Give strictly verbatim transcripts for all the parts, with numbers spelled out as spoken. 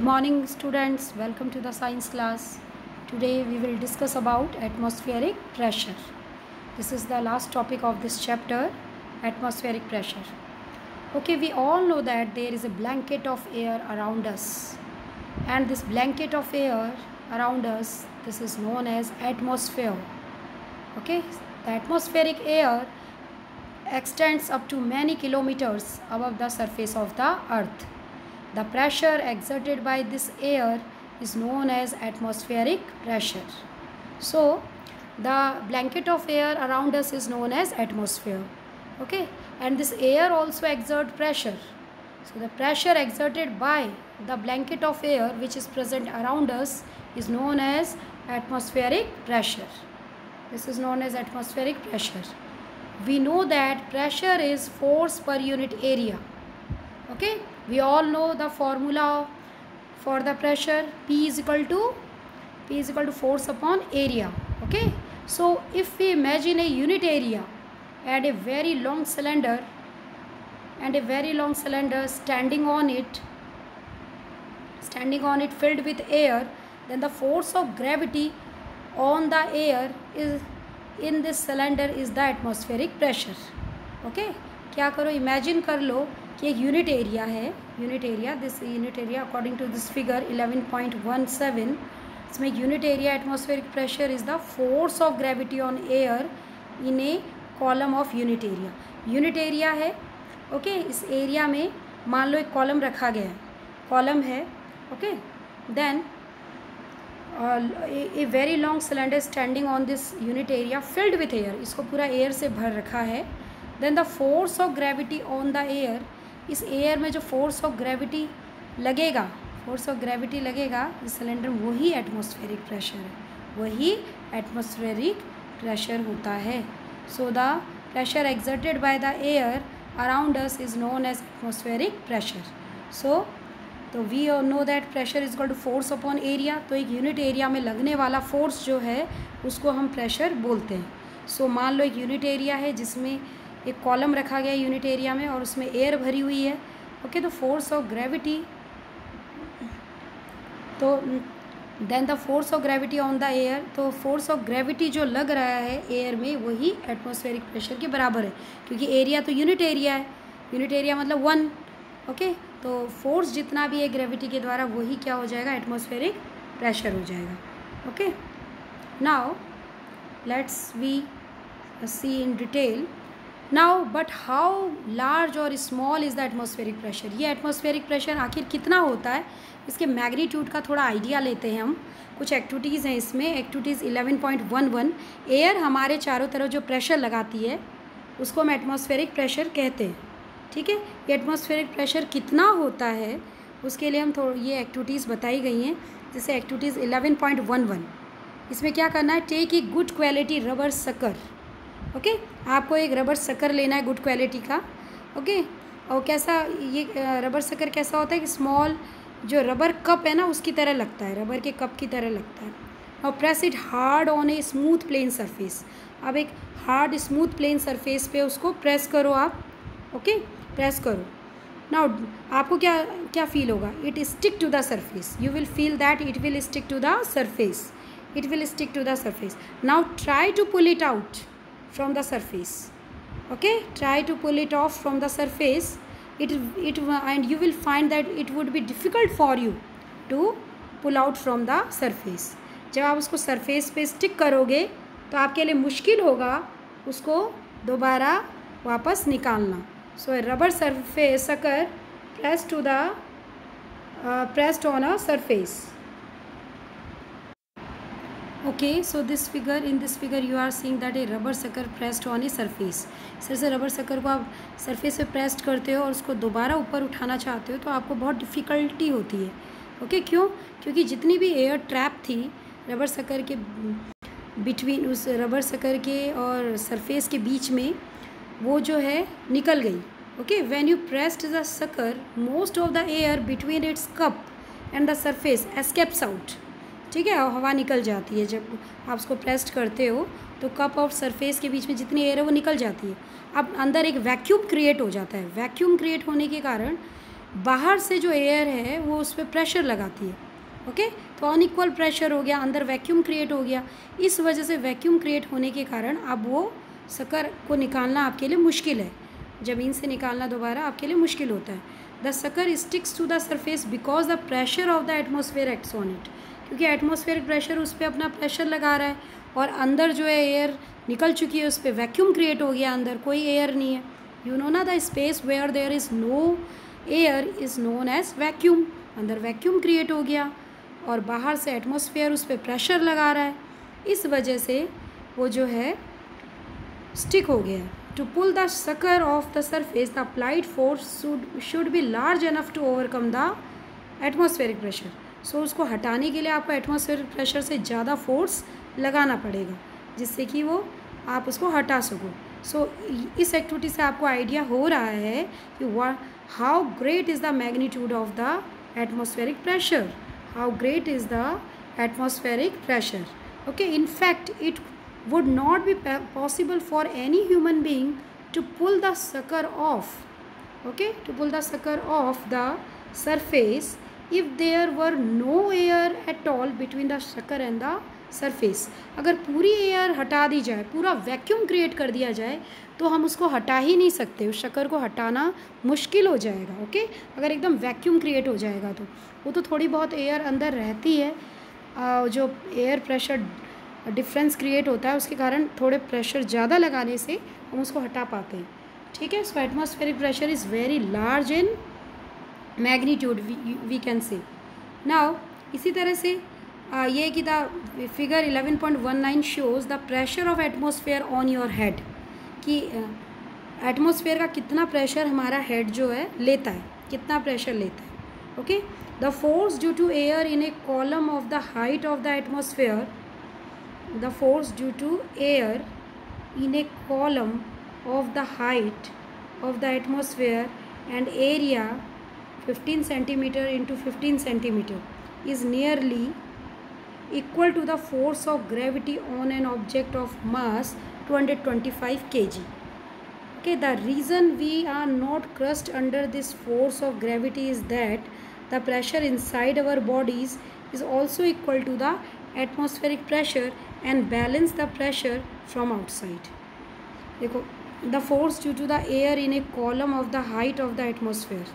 morning students, welcome to the science class. Today we will discuss about atmospheric pressure. This is the last topic of this chapter, atmospheric pressure. Okay, we all know that there is a blanket of air around us, and this blanket of air around us, this is known as atmosphere. Okay, the atmospheric air extends up to many kilometers above the surface of the earth. The pressure exerted by this air is known as atmospheric pressure. So, the blanket of air around us is known as atmosphere. Okay, and this air also exerts pressure. So, the pressure exerted by the blanket of air which is present around us is known as atmospheric pressure. This is known as atmospheric pressure. We know that pressure is force per unit area. Okay, we all know the formula for the pressure. P is equal to P is equal to force upon area. Okay, so if we imagine a unit area and a very long cylinder and a very long cylinder standing on it standing on it filled with air, then the force of gravity on the air is in this cylinder is the atmospheric pressure. Okay, क्या करो, imagine कर लो कि एक unit area है, unit area this unit area according to this figure eleven point one seven, इसमें unit area atmospheric pressure is the force of gravity on air in a column of unit area. Unit area है. Okay okay? इस area में मान लो एक column रखा गया है, column है. Okay, then a very long cylinder standing on this unit area filled with air, इसको पूरा एयर से भर रखा है. Then the force of gravity on the air, इस एयर में जो फोर्स ऑफ ग्रेविटी लगेगा फोर्स ऑफ ग्रेविटी लगेगा इस सिलेंडर में, वही एटमॉस्फेरिक प्रेशर है, वही एटमॉस्फेरिक प्रेशर होता है. So the pressure exerted by the air around us is known as atmospheric pressure. So तो we know that pressure is equal to force upon area. तो एक यूनिट एरिया में लगने वाला फोर्स जो है उसको हम प्रेशर बोलते हैं. सो so, मान लो एक यूनिट एरिया है जिसमें एक कॉलम रखा गया यूनिट एरिया में और उसमें एयर भरी हुई है. ओके, तो फोर्स ऑफ ग्रेविटी तो then the force of gravity on the air, तो फोर्स ऑफ ग्रेविटी जो लग रहा है एयर में वही एटमॉस्फेरिक प्रेशर के बराबर है, क्योंकि एरिया तो यूनिट एरिया है, यूनिट एरिया मतलब वन. ओके, तो फोर्स जितना भी है ग्रेविटी के द्वारा वही क्या हो जाएगा, एटमॉस्फेरिक प्रेशर हो जाएगा. Okay, now let's we see in detail. Now but how large और small is the atmospheric pressure. ये एटमॉस्फेरिक प्रेशर आखिर कितना होता है, इसके मैग्नीट्यूड का थोड़ा आइडिया लेते हैं हम. कुछ एक्टिविटीज़ हैं इसमें. Activities eleven point one one, air हमारे चारों तरफ जो प्रेशर लगाती है उसको हम एटमॉस्फेरिक प्रेशर कहते हैं. ठीक है, ये एटमॉस्फेरिक प्रेशर कितना होता है उसके लिए हम थोड़ी ये एक्टिविटीज़ बताई गई हैं. जैसे activities eleven point one one, इसमें क्या करना है, take a good quality rubber sucker. Okay, आपको एक रबर सकर लेना है गुड क्वालिटी का. ओके, और कैसा ये रबर सकर कैसा होता है कि स्मॉल जो रबर कप है ना उसकी तरह लगता है, रबर के कप की तरह लगता है. और press it hard on a smooth plane surface. अब एक हार्ड स्मूथ प्लेन सरफेस पे उसको प्रेस करो आप. ओके, प्रेस करो. नाउ आपको क्या क्या फील होगा, it stick to the surface. You will feel that it will stick to the surface. It will stick to the surface. Now try to pull it out from the surface. Okay, try to pull it off from the surface. It it and you will find that it would be difficult for you to pull out from the surface. जब आप उसको surface पे stick करोगे तो आपके लिए मुश्किल होगा उसको दोबारा वापस निकालना. सो rubber surface sucker press to the pressed on a surface. Okay, so this figure, in this figure you are seeing that a rubber sucker pressed on a surface. सर से रबर सकर को आप सरफेस पे pressed करते हो और उसको दोबारा ऊपर उठाना चाहते हो तो आपको बहुत डिफ़िकल्टी होती है. ओके okay, क्यों? क्योंकि जितनी भी एयर ट्रैप थी रबर सकर के बिटवीन, उस रबर सकर के और सरफेस के बीच में, वो जो है निकल गई. Okay, when you pressed the sucker most of the air between its cup and the surface escapes out. ठीक है, और हवा निकल जाती है. जब आप उसको प्रेस्ड करते हो तो कप और सरफेस के बीच में जितनी एयर है वो निकल जाती है. अब अंदर एक वैक्यूम क्रिएट हो जाता है. वैक्यूम क्रिएट होने के कारण बाहर से जो एयर है वो उस पर प्रेशर लगाती है। ओके, तो अनइक्वल प्रेशर हो गया, अंदर वैक्यूम क्रिएट हो गया। इस वजह से वैक्यूम क्रिएट होने के कारण अब वो शक्कर को निकालना आपके लिए मुश्किल है, ज़मीन से निकालना दोबारा आपके लिए मुश्किल होता है। The sucker sticks to the surface because the pressure of the atmosphere acts on it, क्योंकि एटमॉस्फेयर प्रेशर उस पर अपना प्रेशर लगा रहा है और अंदर जो है एयर निकल चुकी है, उस पर वैक्यूम क्रिएट हो गया, अंदर कोई एयर नहीं है। यू नो ना, the space where there is no air is known as vacuum. अंदर वैक्यूम क्रिएट हो गया और बाहर से एटमॉस्फेयर उस पर प्रेशर लगा रहा है, इस वजह से वो जो है स्टिक हो गया है। To pull the sucker off the surface the applied force should should be large enough to overcome the atmospheric pressure. So उसको हटाने के लिए आपको एटमॉस्फेरिक प्रेशर से ज़्यादा फोर्स लगाना पड़ेगा, जिससे कि वो आप उसको हटा सको। सो so, इस एक्टिविटी से आपको आइडिया हो रहा है कि वा how great is the magnitude of the atmospheric pressure, how great is the atmospheric pressure. Okay, in fact it would not be possible for any human being to pull the sucker off, okay, to pull the sucker off the surface if there were no air at all between the sucker and the surface. अगर पूरी air हटा दी जाए, पूरा vacuum create कर दिया जाए, तो हम उसको हटा ही नहीं सकते, उस शक्कर को हटाना मुश्किल हो जाएगा। ओके, अगर एकदम वैक्यूम क्रिएट हो जाएगा तो वो तो थोड़ी बहुत एयर अंदर रहती है, जो एयर प्रेशर डिफरेंस क्रिएट होता है उसके कारण थोड़े प्रेशर ज़्यादा लगाने से हम उसको हटा पाते हैं। ठीक है, so atmospheric pressure is very large in magnitude we can say. Now इसी तरह से Uh, ये कि the figure eleven point one nine shows the pressure of atmosphere on your head, कि एटमॉस्फेयर uh, का कितना प्रेशर हमारा हेड जो है लेता है, कितना प्रेशर लेता है। Okay, the force due to air in a column of the height of the atmosphere, the force due to air in a column of the height of the atmosphere and area fifteen centimetre into fifteen centimetre is nearly equal to the force of gravity on an object of mass two hundred twenty-five kilograms. Okay, the reason we are not crushed under this force of gravity is that the pressure inside our bodies is also equal to the atmospheric pressure and balance the pressure from outside. देखो, the force due to the air in a column of the height of the atmosphere,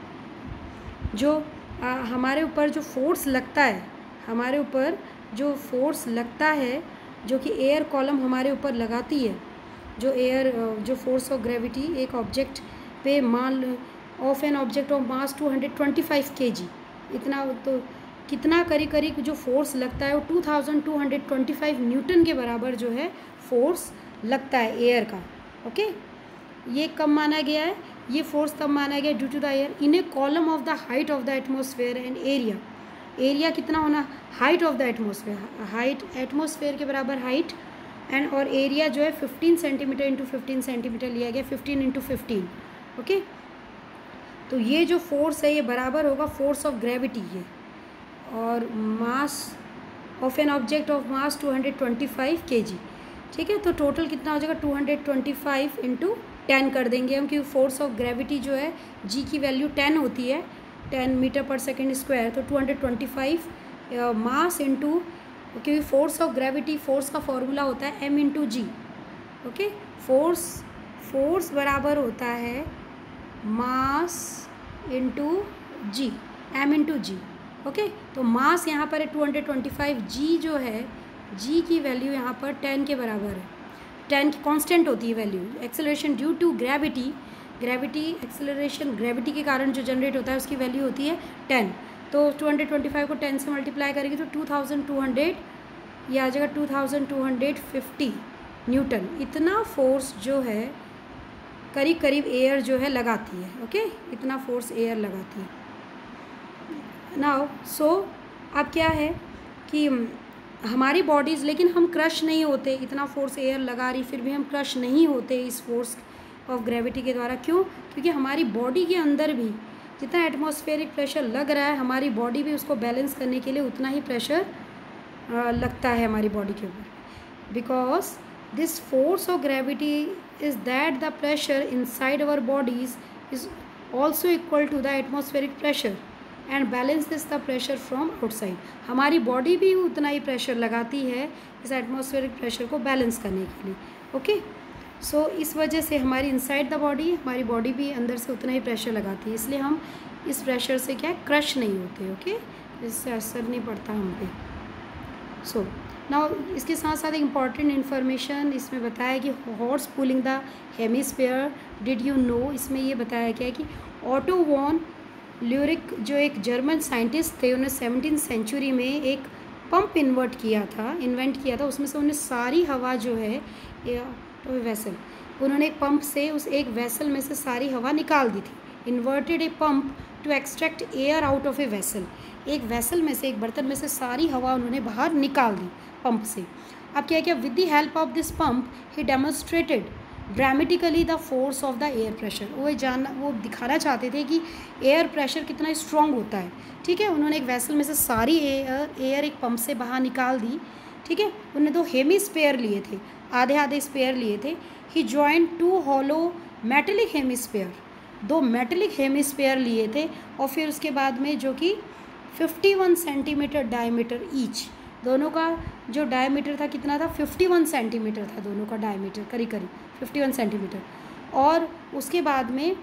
जो आ, हमारे ऊपर जो force लगता है, हमारे ऊपर जो फोर्स लगता है, जो कि एयर कॉलम हमारे ऊपर लगाती है, जो एयर जो फोर्स ऑफ ग्रेविटी एक ऑब्जेक्ट पे मान of an object of mass two hundred twenty five KG, इतना तो कितना करीब करीब जो फोर्स लगता है वो two thousand two hundred twenty five newton के बराबर जो है फोर्स लगता है एयर का। ओके, ये कब माना गया है, ये फोर्स तब माना गया due to the air in a column of the height of the atmosphere and area. Area कितना होना, height of the atmosphere, height atmosphere के बराबर हाइट, एंड और एरिया जो है fifteen centimetre into fifteen centimetre लिया गया, फिफ्टीन इंटू फिफ्टीन। ओके, तो ये जो फोर्स है ये बराबर होगा फोर्स ऑफ ग्रेविटी है, और mass of an object of mass two hundred twenty five KG. ठीक है, तो टोटल कितना हो जाएगा two hundred twenty five into ten कर देंगे हम, क्योंकि फोर्स ऑफ ग्रेविटी जो है जी की वैल्यू टेन होती है, ten metre per second square, तो two hundred twenty five mass into, क्योंकि फोर्स ऑफ ग्रेविटी फोर्स का फॉर्मूला होता है M into G. Okay, force force बराबर होता है mass into G, M into G. Okay, तो मास यहाँ पर है two hundred twenty five, G जो है जी की वैल्यू यहाँ पर टेन के बराबर है, टेन की कांस्टेंट होती है value. Acceleration due to gravity, gravity acceleration gravity के कारण जो जनरेट होता है उसकी वैल्यू होती है टेन, तो टू हंड्रेड ट्वेंटी फाइव को टेन से मल्टीप्लाई करेंगे तो टू थाउजेंड टू हंड्रेड ये आ जाएगा two thousand two hundred fifty newton. इतना फोर्स जो है करीब करीब एयर जो है लगाती है। ओके, इतना फोर्स एयर लगाती है। नाउ सो अब क्या है कि हमारी बॉडीज़, लेकिन हम क्रश नहीं होते, इतना फोर्स एयर लगा रही फिर भी हम क्रश नहीं होते इस फोर्स ऑफ ग्रेविटी के द्वारा। क्यों? क्योंकि हमारी बॉडी के अंदर भी जितना एटमॉस्फेरिक प्रेशर लग रहा है, हमारी बॉडी भी उसको बैलेंस करने के लिए उतना ही प्रेशर लगता है हमारी बॉडी के ऊपर। Because this force of gravity is that the pressure inside our bodies is also equal to the atmospheric pressure and balances the pressure from outside. हमारी बॉडी भी उतना ही प्रेशर लगाती है इस एटमॉस्फेरिक प्रेशर को बैलेंस करने के लिए. ओके, सो इस वजह से हमारी इनसाइड द बॉडी हमारी बॉडी भी अंदर से उतना ही प्रेशर लगाती है, इसलिए हम इस प्रेशर से क्या क्रश नहीं होते. ओके, इससे असर नहीं पड़ता हम पे. सो नाउ इसके साथ साथ एक इम्पॉर्टेंट इन्फॉर्मेशन इसमें बताया कि horse pulling the hemisphere. Did you know, इसमें ये बताया गया कि ऑटो वॉन ल्यूरिक जो एक जर्मन साइंटिस्ट थे, उन्होंने सेवनटीन सेंचुरी में एक पंप इन्वर्ट किया था इन्वेंट किया था. उसमें से उन्हें सारी हवा जो है तो वेसल, उन्होंने एक पंप से उस एक वेसल में से सारी हवा निकाल दी थी. Inverted a pump to extract air out of a vessel. एक वेसल में से, एक बर्तन में से सारी हवा उन्होंने बाहर निकाल दी पंप से. अब क्या किया, with the help of this pump he demonstrated dramatically the force of the air pressure. वो जानना वो दिखाना चाहते थे कि एयर प्रेशर कितना स्ट्रॉन्ग होता है. ठीक है, उन्होंने एक वेसल में से सारी एयर एयर एक पंप से बाहर निकाल दी. ठीक है, उन्होंने दो हेमी स्पेयर लिए थे, आधे आधे स्पेयर लिए थे. He joint two hollow metallic hemisphere, दो मेटेलिक हेमी स्पेयर लिए थे. और फिर उसके बाद में जो कि fifty one centimetre diameter each, दोनों का जो डायमीटर था कितना था, फिफ्टी वन सेंटीमीटर था दोनों का डायमीटर, करीब करीब फिफ्टी वन सेंटीमीटर. और उसके बाद में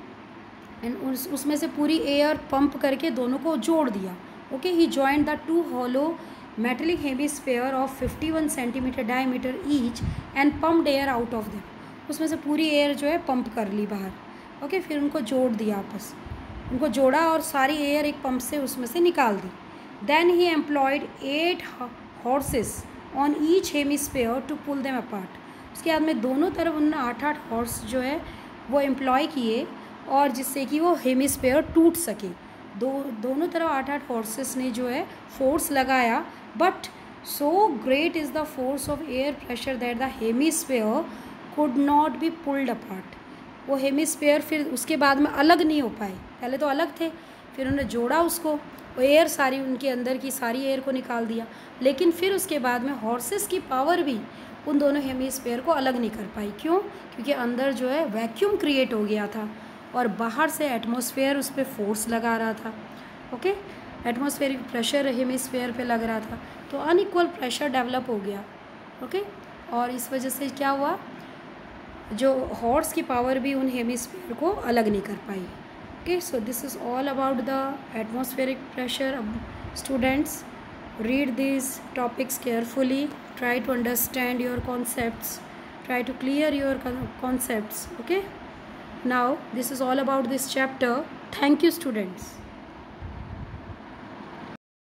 उस उसमें से पूरी एयर पंप करके दोनों को जोड़ दिया. Okay, he joint the two hollow metallic hemisphere of fifty one centimetre diameter each and pumped air out of them. उसमें से पूरी एयर जो है पंप कर ली बाहर. ओके okay, फिर उनको जोड़ दिया, आपस उनको जोड़ा और सारी एयर एक पंप से उसमें से निकाल दी. Then he employed eight horses on each hemisphere to pull them apart. उसके बाद में दोनों तरफ उन्होंने आठ आठ हॉर्स जो है वो एम्प्लॉय किए, और जिससे कि वो हेमिस्फीयर टूट सके. दो दोनों तरफ आठ आठ हॉर्सेस ने जो है फोर्स लगाया. But so great is the force of air pressure that the hemisphere could not be pulled apart. वो हेमिस्फीयर फिर उसके बाद में अलग नहीं हो पाए. पहले तो अलग थे, फिर उन्होंने जोड़ा उसको, वो एयर सारी उनके अंदर की सारी एयर को निकाल दिया. लेकिन फिर उसके बाद में हॉर्सेस की पावर भी उन दोनों हेमिस्फीयर को अलग नहीं कर पाई. क्यों? क्योंकि अंदर जो है वैक्यूम क्रिएट हो गया था और बाहर से एटमॉस्फेयर उस पर फोर्स लगा रहा था. ओके, एटमॉस्फेरिक प्रेशर हेमिस्फीयर पे लग रहा था, तो अनइक्वल प्रेशर डेवलप हो गया. ओके, और इस वजह से क्या हुआ, जो हॉर्स की पावर भी उन हेमिस्फीयर को अलग नहीं कर पाई. Okay, so this is all about the atmospheric pressure. Students, read these topics carefully, try to understand your concepts, try to clear your concepts. Okay, now this is all about this chapter. Thank you, students.